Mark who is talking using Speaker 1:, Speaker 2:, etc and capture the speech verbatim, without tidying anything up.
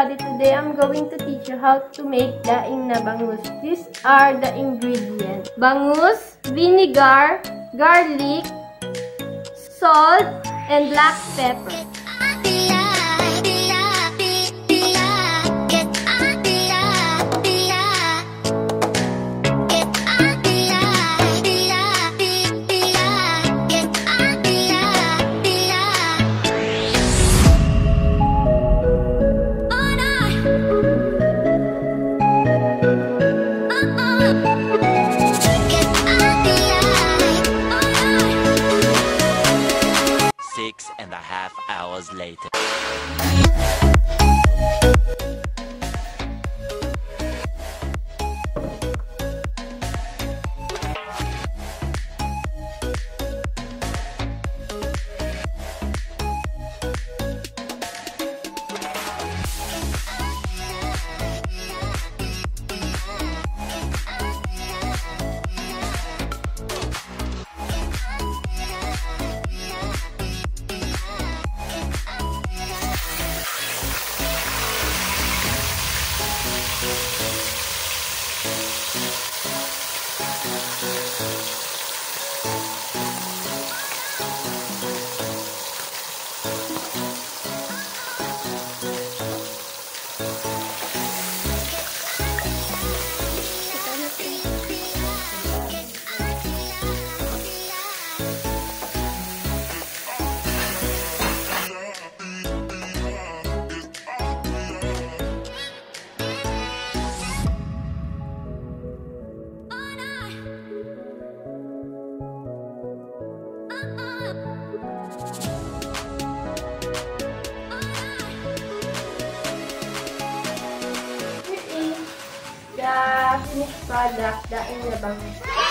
Speaker 1: everybody, today I'm going to teach you how to make daing na bangus. These are the ingredients. Bangus, vinegar, garlic, salt, and black pepper.
Speaker 2: Six and a half hours later. The finished product, daing na bangus.